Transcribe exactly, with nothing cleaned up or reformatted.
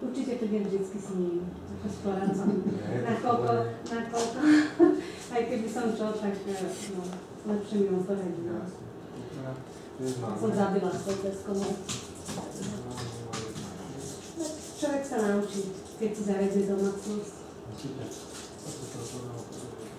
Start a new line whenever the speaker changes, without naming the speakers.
Určite prídem vždycky s ním, ako s poradcom. Nakoľko, nakoľko, aj keby som čo, tak no, lepšie mi on poradí. Som zabila svoj teskomov. Človek sa naučí, keď si zavedie domácnosť.